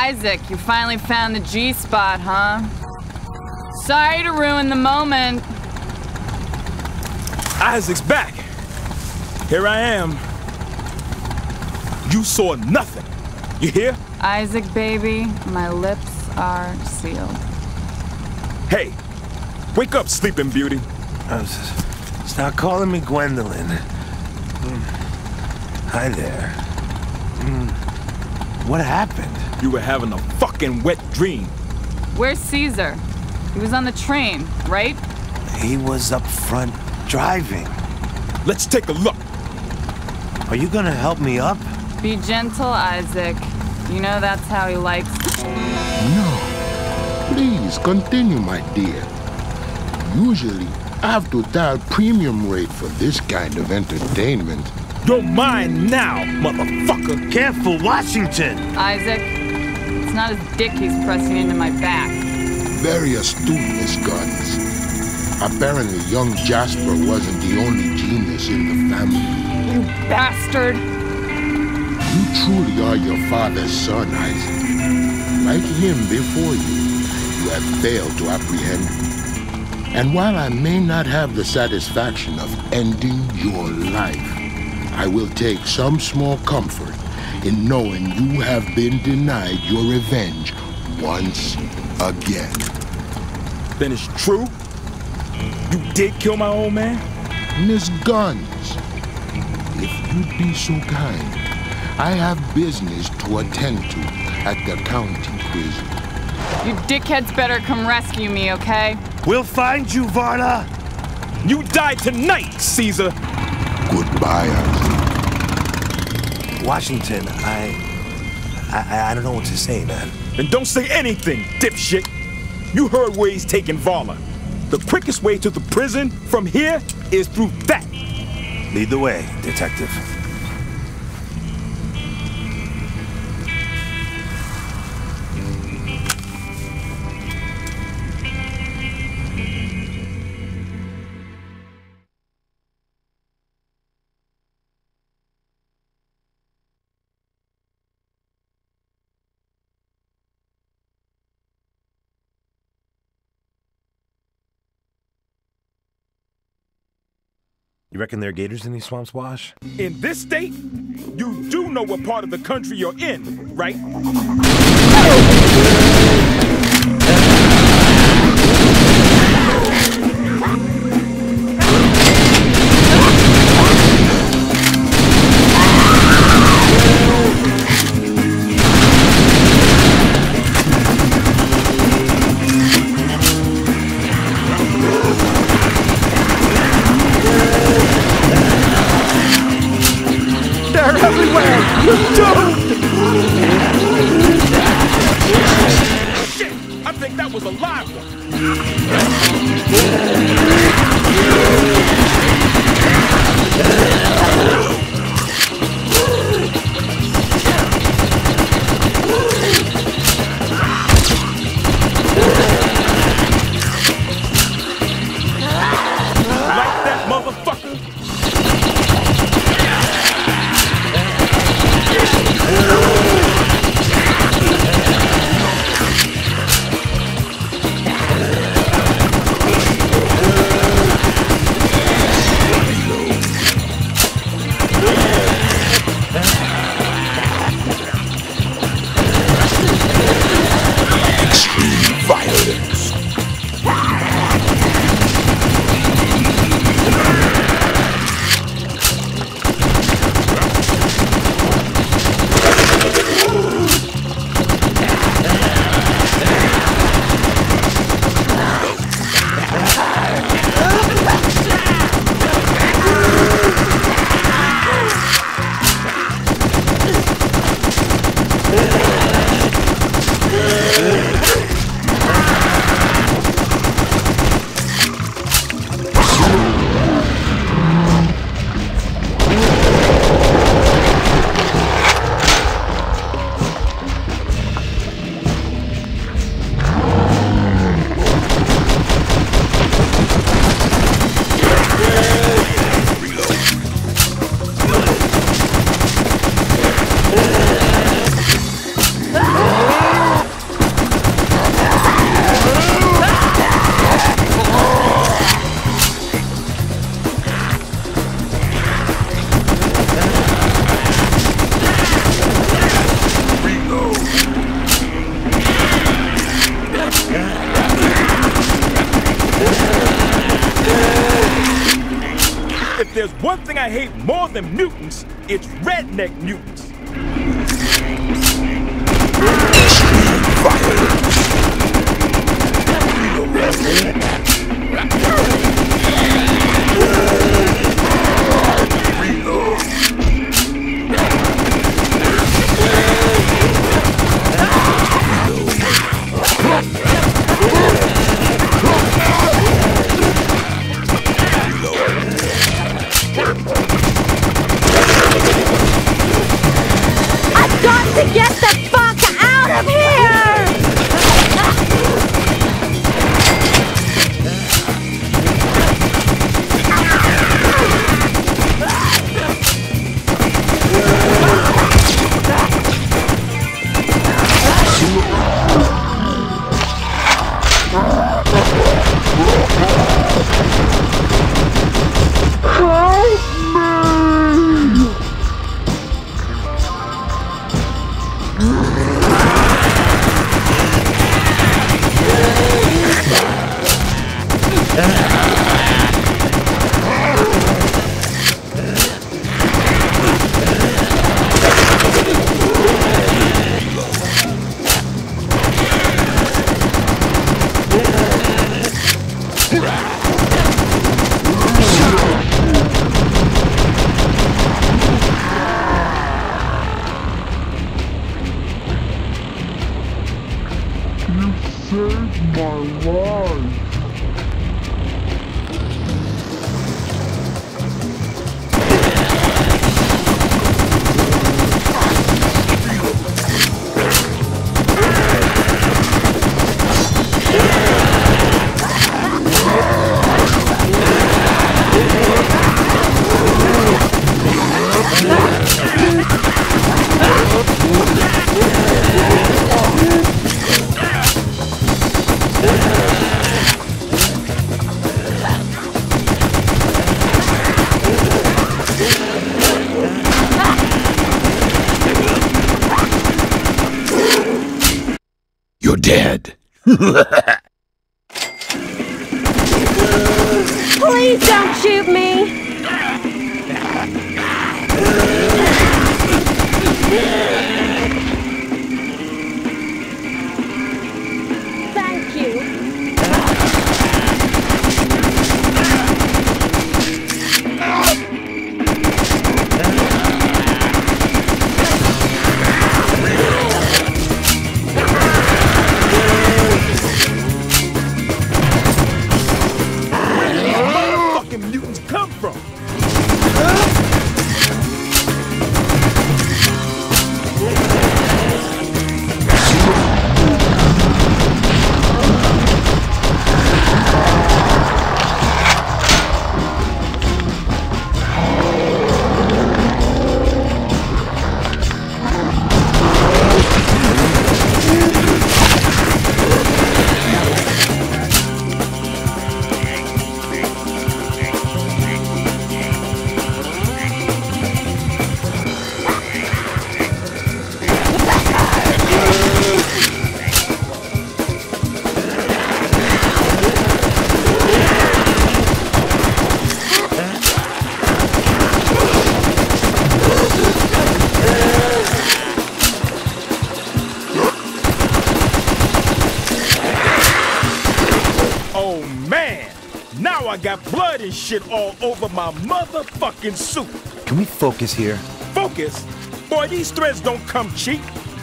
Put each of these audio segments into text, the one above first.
Isaac, you finally found the G-spot, huh? Sorry to ruin the moment. Isaac's back. Here I am. You saw nothing. You hear? Isaac, baby, my lips are sealed. Hey, wake up, Sleeping Beauty. Stop calling me Gwendolyn. Hi there. What happened? You were having a fucking wet dream. Where's Caesar? He was on the train, right? He was up front driving. Let's take a look. Are you gonna help me up? Be gentle, Isaac. You know that's how he likes. No. Please continue, my dear. Usually, I have to dial premium rate for this kind of entertainment. You're mine now, motherfucker. Careful, Washington! Isaac, it's not his dick he's pressing into my back. Very astute, Miss Guns. Apparently, young Jasper wasn't the only genius in the family. You bastard! You truly are your father's son, Isaac. Like him before you have failed to apprehend. And while I may not have the satisfaction of ending your life, I will take some small comfort in knowing you have been denied your revenge once again. Then it's true? You did kill my old man? Miss Guns, if you'd be so kind, I have business to attend to at the county prison. You dickheads better come rescue me, okay? We'll find you, Varna! You die tonight, Caesar! Goodbye, Isaac. Washington, I don't know what to say, man. Then don't say anything, dipshit! You heard where he's taking Varla. The quickest way to the prison from here is through that. Lead the way, detective. You reckon there are gators in these swamps, Wash? In this state, you do know what part of the country you're in, right? Shit! I think that was a live like that, motherfucker? If there's one thing I hate more than mutants, it's redneck mutants. I've got to get the fuck out of here! You're dead. Please don't shoot me! Thank you. Mutants come from? Oh man, now I got blood and shit all over my motherfucking suit. Can we focus here? Focus? Boy, these threads don't come cheap.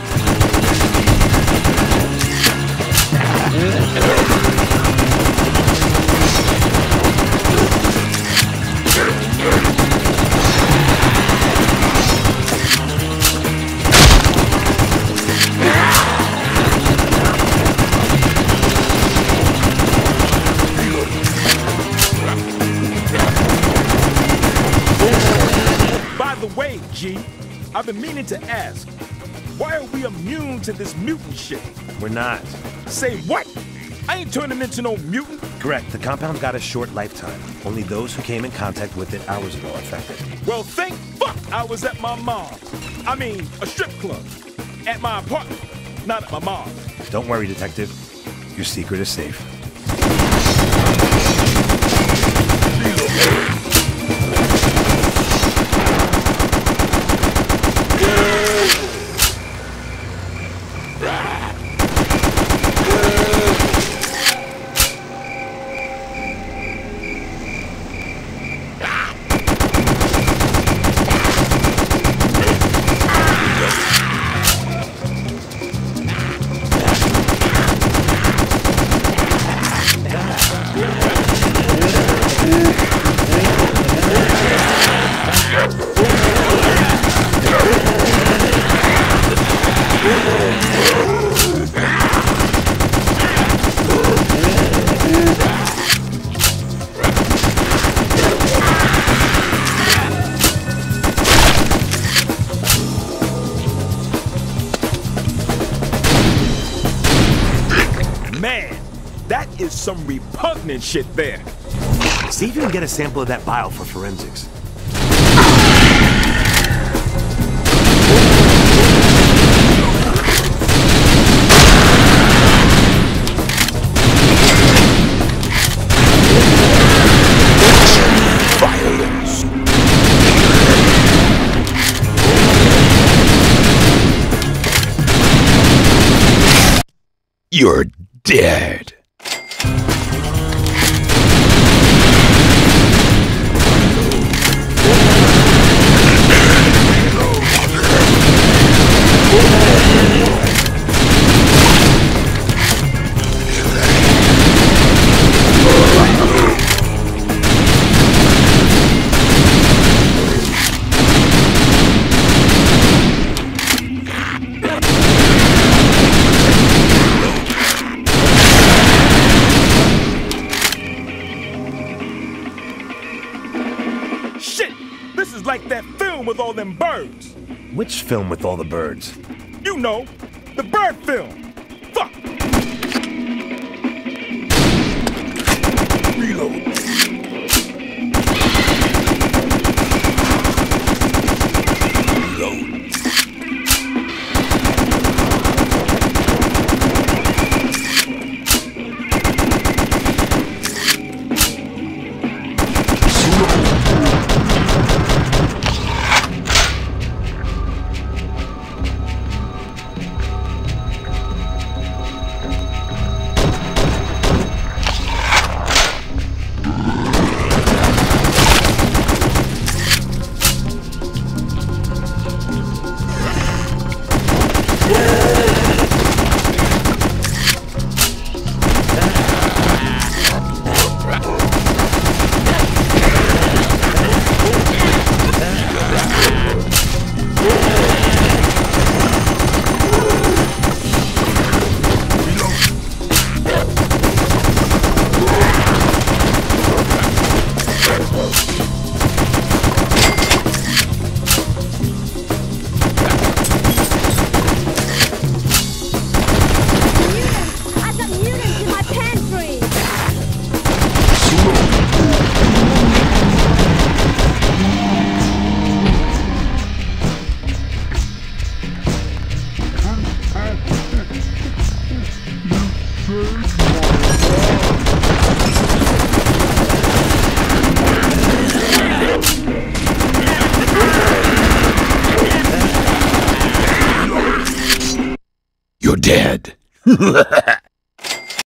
By the way, G, I've been meaning to ask, why are we immune to this mutant shit? We're not. Say what? I ain't turning into no mutant. Correct. The compound got a short lifetime. Only those who came in contact with it hours ago are affected. Well, thank fuck I was at my mom's. I mean, a strip club. At my apartment, not at my mom's. Don't worry, Detective. Your secret is safe. some repugnant shit there. See if you can get a sample of that bile for forensics. Violence. You're dead. Shit! This is like that film with all them birds. Which film with all the birds? You know, the bird film. Fuck! Reload. Reload. I've got mutants in my pantry! You're dead.